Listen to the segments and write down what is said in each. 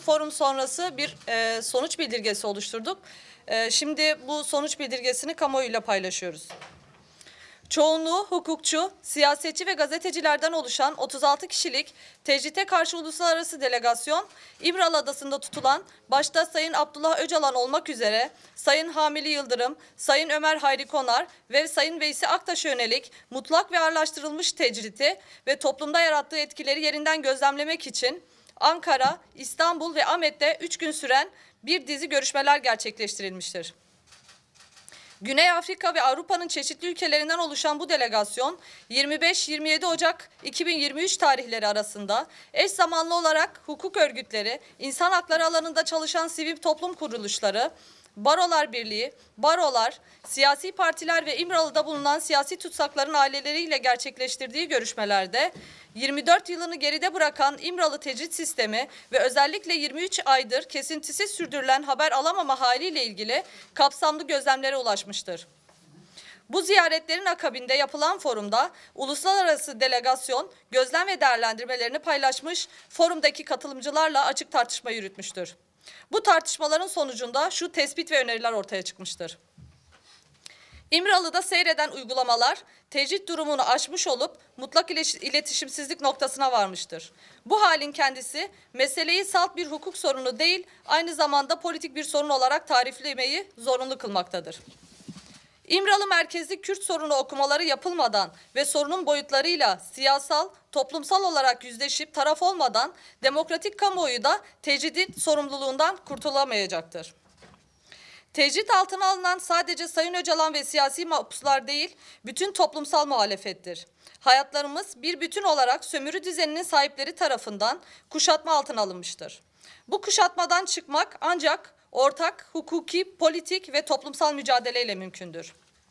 forum sonrası bir sonuç bildirgesi oluşturduk. Şimdi bu sonuç bildirgesini kamuoyuyla paylaşıyoruz. Çoğunluğu hukukçu, siyasetçi ve gazetecilerden oluşan 36 kişilik tecrite karşı uluslararası delegasyon, İmralı Adası'nda tutulan başta Sayın Abdullah Öcalan olmak üzere Sayın Hamili Yıldırım, Sayın Ömer Hayri Konar ve Sayın Veysi Aktaş'a yönelik mutlak ve ağırlaştırılmış tecriti ve toplumda yarattığı etkileri yerinden gözlemlemek için Ankara, İstanbul ve Ahmet'te 3 gün süren bir dizi görüşmeler gerçekleştirilmiştir. Güney Afrika ve Avrupa'nın çeşitli ülkelerinden oluşan bu delegasyon 25-27 Ocak 2023 tarihleri arasında eş zamanlı olarak hukuk örgütleri, insan hakları alanında çalışan sivil toplum kuruluşları, Barolar Birliği, barolar, siyasi partiler ve İmralı'da bulunan siyasi tutsakların aileleriyle gerçekleştirdiği görüşmelerde 24 yılını geride bırakan İmralı tecrit sistemi ve özellikle 23 aydır kesintisiz sürdürülen haber alamama haliyle ilgili kapsamlı gözlemlere ulaşmıştır. Bu ziyaretlerin akabinde yapılan forumda uluslararası delegasyon gözlem ve değerlendirmelerini paylaşmış, forumdaki katılımcılarla açık tartışma yürütmüştür. Bu tartışmaların sonucunda şu tespit ve öneriler ortaya çıkmıştır. İmralı'da seyreden uygulamalar tecrit durumunu aşmış olup mutlak iletişimsizlik noktasına varmıştır. Bu halin kendisi meseleyi salt bir hukuk sorunu değil, aynı zamanda politik bir sorun olarak tariflemeyi zorunlu kılmaktadır. İmralı merkezli Kürt sorunu okumaları yapılmadan ve sorunun boyutlarıyla siyasal, toplumsal olarak yüzleşip taraf olmadan demokratik kamuoyu da tecridin sorumluluğundan kurtulamayacaktır. Tecrit altına alınan sadece Sayın Öcalan ve siyasi mahpuslar değil, bütün toplumsal muhalefettir. Hayatlarımız bir bütün olarak sömürü düzeninin sahipleri tarafından kuşatma altına alınmıştır. Bu kuşatmadan çıkmak ancak ortak, hukuki, politik ve toplumsal mücadeleyle mümkündür.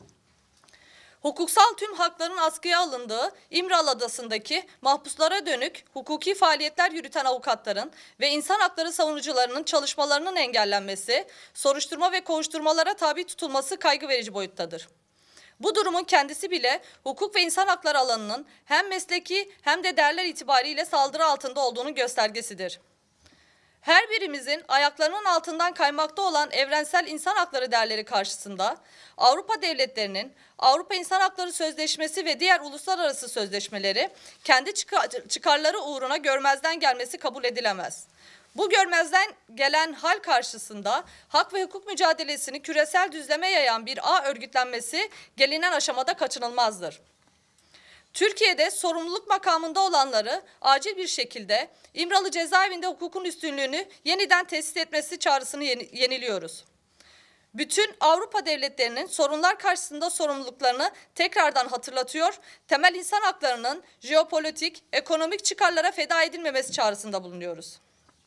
Hukuksal tüm hakların askıya alındığı İmralı Adası'ndaki mahpuslara dönük hukuki faaliyetler yürüten avukatların ve insan hakları savunucularının çalışmalarının engellenmesi, soruşturma ve kovuşturmalara tabi tutulması kaygı verici boyuttadır. Bu durumun kendisi bile hukuk ve insan hakları alanının hem mesleki hem de değerler itibariyle saldırı altında olduğunun göstergesidir. Her birimizin ayaklarının altından kaymakta olan evrensel insan hakları değerleri karşısında Avrupa devletlerinin Avrupa İnsan Hakları Sözleşmesi ve diğer uluslararası sözleşmeleri kendi çıkarları uğruna görmezden gelmesi kabul edilemez. Bu görmezden gelen hal karşısında hak ve hukuk mücadelesini küresel düzleme yayan bir ağ örgütlenmesi gelinen aşamada kaçınılmazdır. Türkiye'de sorumluluk makamında olanları acil bir şekilde İmralı cezaevinde hukukun üstünlüğünü yeniden tesis etmesi çağrısını yeniliyoruz. Bütün Avrupa devletlerinin sorunlar karşısında sorumluluklarını tekrardan hatırlatıyor, temel insan haklarının jeopolitik, ekonomik çıkarlara feda edilmemesi çağrısında bulunuyoruz.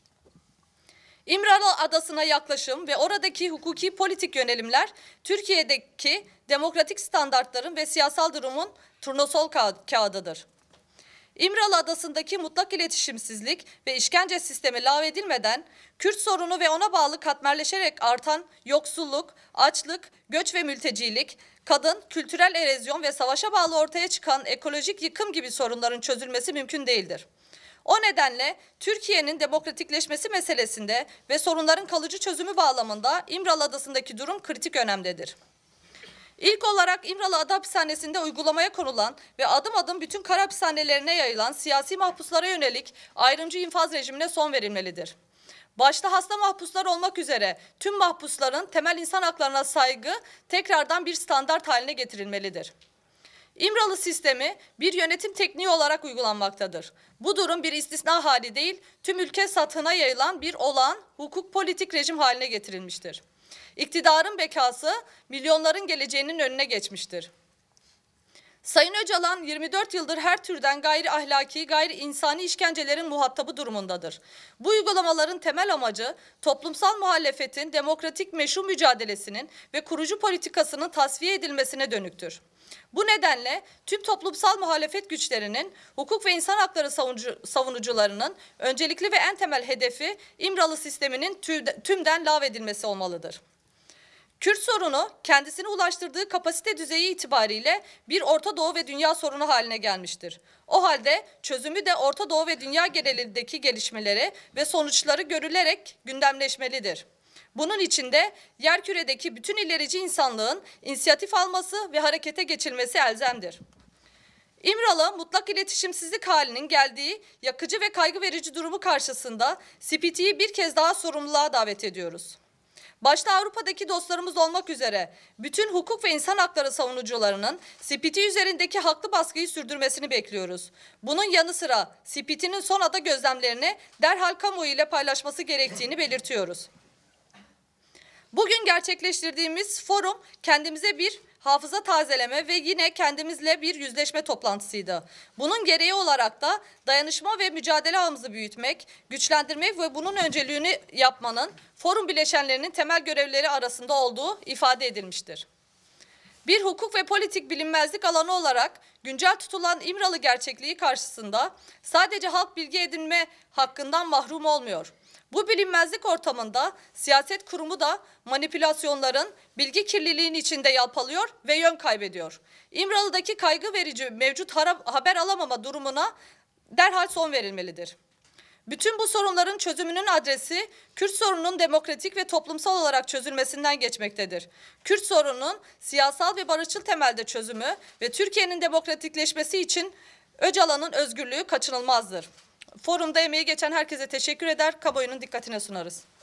İmralı Adası'na yaklaşım ve oradaki hukuki politik yönelimler Türkiye'deki demokratik standartların ve siyasal durumun turnusol kağıdıdır. İmralı Adası'ndaki mutlak iletişimsizlik ve işkence sistemi lağvedilmeden Kürt sorunu ve ona bağlı katmerleşerek artan yoksulluk, açlık, göç ve mültecilik, kadın, kültürel erozyon ve savaşa bağlı ortaya çıkan ekolojik yıkım gibi sorunların çözülmesi mümkün değildir. O nedenle Türkiye'nin demokratikleşmesi meselesinde ve sorunların kalıcı çözümü bağlamında İmralı Adası'ndaki durum kritik önemdedir. İlk olarak İmralı Ada Hapishanesi'nde uygulamaya konulan ve adım adım bütün kara hapishanelerine yayılan siyasi mahpuslara yönelik ayrımcı infaz rejimine son verilmelidir. Başta hasta mahpuslar olmak üzere tüm mahpusların temel insan haklarına saygı tekrardan bir standart haline getirilmelidir. İmralı sistemi bir yönetim tekniği olarak uygulanmaktadır. Bu durum bir istisna hali değil, tüm ülke satına yayılan bir olağan hukuk politik rejim haline getirilmiştir. İktidarın bekası milyonların geleceğinin önüne geçmiştir. Sayın Öcalan 24 yıldır her türden gayri ahlaki, gayri insani işkencelerin muhatabı durumundadır. Bu uygulamaların temel amacı toplumsal muhalefetin demokratik meşru mücadelesinin ve kurucu politikasının tasfiye edilmesine dönüktür. Bu nedenle tüm toplumsal muhalefet güçlerinin, hukuk ve insan hakları savunucularının öncelikli ve en temel hedefi İmralı sisteminin tümden lağvedilmesi olmalıdır. Kürt sorunu kendisini ulaştırdığı kapasite düzeyi itibariyle bir Orta Doğu ve dünya sorunu haline gelmiştir. O halde çözümü de Orta Doğu ve dünya genelindeki gelişmeleri ve sonuçları görülerek gündemleşmelidir. Bunun için de yerküredeki bütün ilerici insanlığın inisiyatif alması ve harekete geçilmesi elzemdir. İmralı mutlak iletişimsizlik halinin geldiği yakıcı ve kaygı verici durumu karşısında CPT'yi bir kez daha sorumluluğa davet ediyoruz. Başta Avrupa'daki dostlarımız olmak üzere bütün hukuk ve insan hakları savunucularının CPT üzerindeki haklı baskıyı sürdürmesini bekliyoruz. Bunun yanı sıra CPT'nin son ada gözlemlerini derhal kamuoyu ile paylaşması gerektiğini belirtiyoruz. Bugün gerçekleştirdiğimiz forum kendimize bir hafıza tazeleme ve yine kendimizle bir yüzleşme toplantısıydı. Bunun gereği olarak da dayanışma ve mücadele ağımızı büyütmek, güçlendirmek ve bunun öncülüğünü yapmanın forum bileşenlerinin temel görevleri arasında olduğu ifade edilmiştir. Bir hukuk ve politik bilinmezlik alanı olarak güncel tutulan İmralı gerçekliği karşısında sadece halk bilgi edinme hakkından mahrum olmuyor. Bu bilinmezlik ortamında siyaset kurumu da manipülasyonların, bilgi kirliliğinin içinde yalpalıyor ve yön kaybediyor. İmralı'daki kaygı verici mevcut haber alamama durumuna derhal son verilmelidir. Bütün bu sorunların çözümünün adresi Kürt sorununun demokratik ve toplumsal olarak çözülmesinden geçmektedir. Kürt sorununun siyasal ve barışçıl temelde çözümü ve Türkiye'nin demokratikleşmesi için Öcalan'ın özgürlüğü kaçınılmazdır. Forumda emeği geçen herkese teşekkür eder, kamuoyunun dikkatine sunarız.